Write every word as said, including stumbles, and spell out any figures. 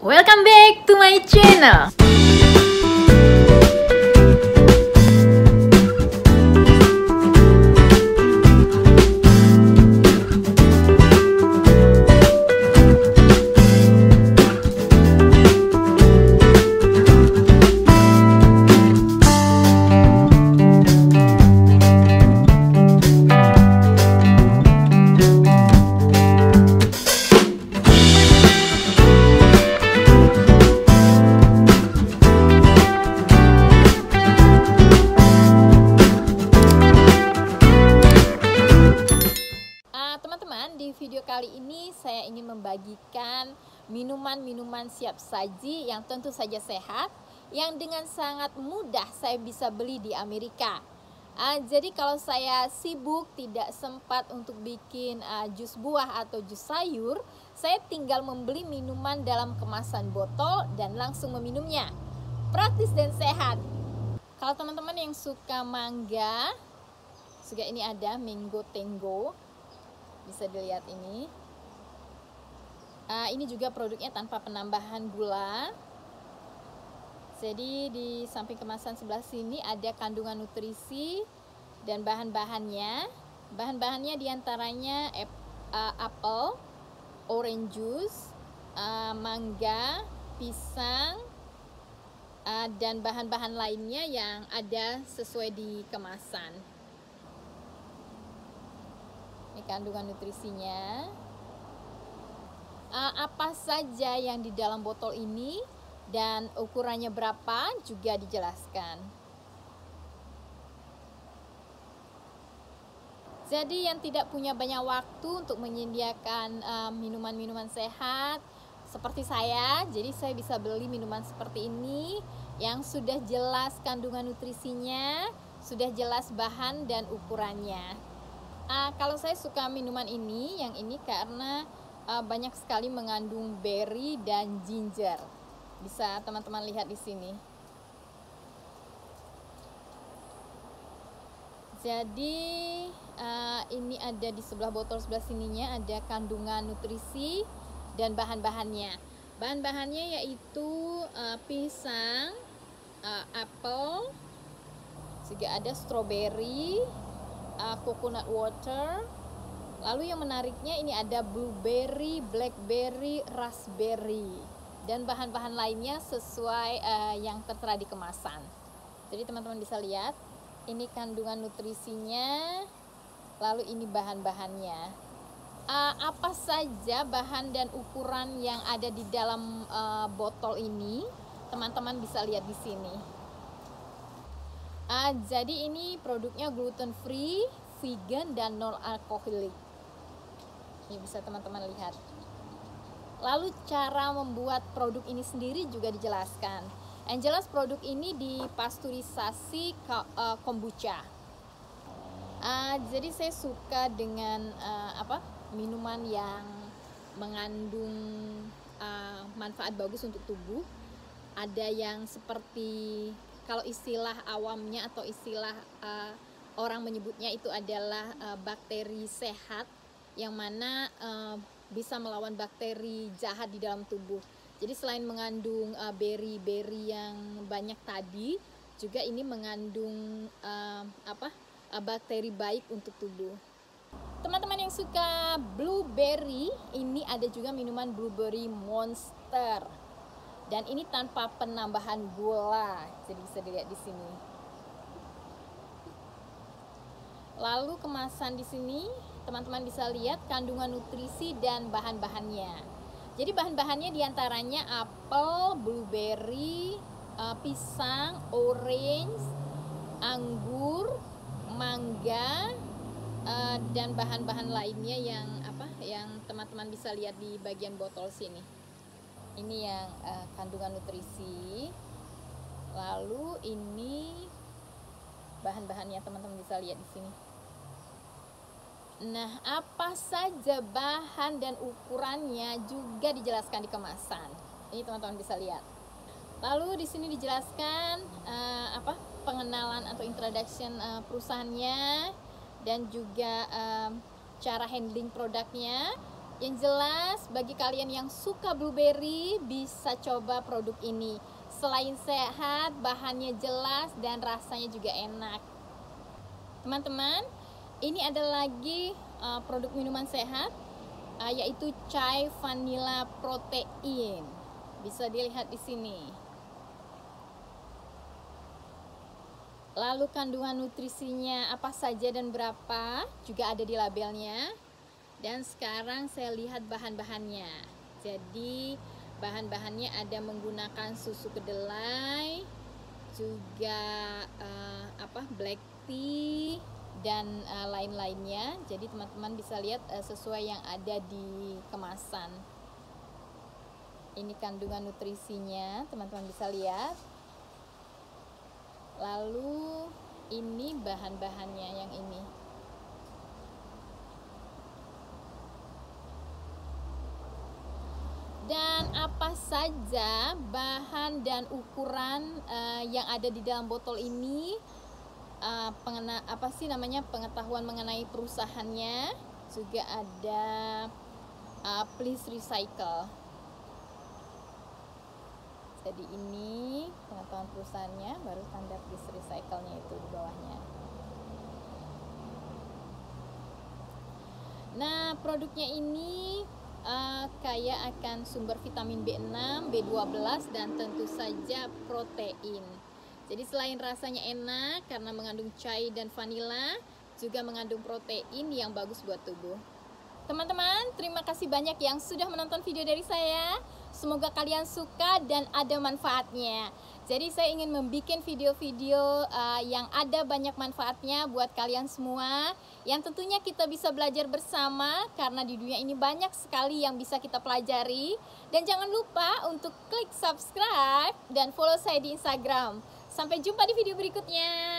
Welcome back to my channel. Di video kali ini saya ingin membagikan minuman-minuman siap saji yang tentu saja sehat, yang dengan sangat mudah saya bisa beli di Amerika. Uh, jadi kalau saya sibuk tidak sempat untuk bikin uh, jus buah atau jus sayur, saya tinggal membeli minuman dalam kemasan botol dan langsung meminumnya. Praktis dan sehat. Kalau teman-teman yang suka mangga, juga ini ada Mango Tango. Bisa dilihat ini. Uh, ini juga produknya tanpa penambahan gula. Jadi di samping kemasan sebelah sini ada kandungan nutrisi dan bahan-bahannya. Bahan-bahannya diantaranya uh, apel, orange juice, uh, mangga, pisang, uh, dan bahan-bahan lainnya yang ada sesuai di kemasan. Ini kandungan nutrisinya. Uh, apa saja yang di dalam botol ini dan ukurannya berapa juga dijelaskan. Jadi yang tidak punya banyak waktu untuk menyediakan minuman-minuman uh, sehat seperti saya, jadi saya bisa beli minuman seperti ini yang sudah jelas kandungan nutrisinya, sudah jelas bahan dan ukurannya. Uh, kalau saya suka minuman ini, yang ini karena uh, banyak sekali mengandung berry dan ginger. Bisa teman-teman lihat di sini. Jadi uh, ini ada di sebelah botol sebelah sininya ada kandungan nutrisi dan bahan-bahannya. Bahan-bahannya yaitu uh, pisang, uh, apel, juga ada strawberry, Uh, coconut water. Lalu yang menariknya ini ada blueberry, blackberry, raspberry, dan bahan-bahan lainnya sesuai uh, yang tertera di kemasan. Jadi teman-teman bisa lihat ini kandungan nutrisinya, lalu ini bahan-bahannya. Uh, apa saja bahan dan ukuran yang ada di dalam uh, botol ini, teman-teman bisa lihat di sini. Uh, jadi ini produknya gluten free, vegan, dan non alkoholik. Ini bisa teman-teman lihat. Lalu cara membuat produk ini sendiri juga dijelaskan. Yang jelas produk ini dipasteurisasi uh, kombucha. Uh, jadi saya suka dengan uh, apa minuman yang mengandung uh, manfaat bagus untuk tubuh. Ada yang seperti, kalau istilah awamnya atau istilah uh, orang menyebutnya itu adalah uh, bakteri sehat, yang mana uh, bisa melawan bakteri jahat di dalam tubuh. Jadi selain mengandung uh, berry-berry yang banyak tadi, juga ini mengandung uh, apa uh, bakteri baik untuk tubuh. Teman-teman yang suka blueberry, ini ada juga minuman blueberry monster. Dan ini tanpa penambahan gula, jadi bisa dilihat di sini. Lalu kemasan di sini, teman-teman bisa lihat kandungan nutrisi dan bahan-bahannya. Jadi bahan-bahannya diantaranya apel, blueberry, uh, pisang, orange, anggur, mangga, uh, dan bahan-bahan lainnya yang apa? Yang teman-teman bisa lihat di bagian botol sini. Ini yang uh, kandungan nutrisi. Lalu ini bahan-bahannya, teman-teman bisa lihat di sini. Nah, apa saja bahan dan ukurannya juga dijelaskan di kemasan. Ini teman-teman bisa lihat. Lalu di sini dijelaskan uh, apa pengenalan atau introduction uh, perusahaannya, dan juga uh, cara handling produknya. Yang jelas bagi kalian yang suka blueberry bisa coba produk ini. Selain sehat, bahannya jelas dan rasanya juga enak. Teman-teman, ini ada lagi uh, produk minuman sehat, uh, yaitu chai vanilla protein. Bisa dilihat di sini. Lalu kandungan nutrisinya apa saja dan berapa juga ada di labelnya. Dan sekarang saya lihat bahan-bahannya. Jadi bahan-bahannya ada menggunakan susu kedelai, juga uh, apa black tea dan uh, lain-lainnya. Jadi teman-teman bisa lihat uh, sesuai yang ada di kemasan. Ini kandungan nutrisinya, teman-teman bisa lihat. Lalu ini bahan-bahannya yang ini. Dan apa saja bahan dan ukuran uh, yang ada di dalam botol ini, uh, pengena, apa sih namanya pengetahuan mengenai perusahaannya, juga ada uh, please recycle. Jadi ini pengetahuan perusahaannya, baru tanda please recycle-nya itu di bawahnya. Nah, produknya ini Uh, kaya akan sumber vitamin B enam, B dua belas, dan tentu saja protein. Jadi selain rasanya enak karena mengandung chai dan vanila, juga mengandung protein yang bagus buat tubuh. Teman-teman, terima kasih banyak yang sudah menonton video dari saya. Semoga kalian suka dan ada manfaatnya. Jadi saya ingin membuat video-video uh, yang ada banyak manfaatnya buat kalian semua, yang tentunya kita bisa belajar bersama, karena di dunia ini banyak sekali yang bisa kita pelajari. Dan jangan lupa untuk klik subscribe dan follow saya di Instagram. Sampai jumpa di video berikutnya.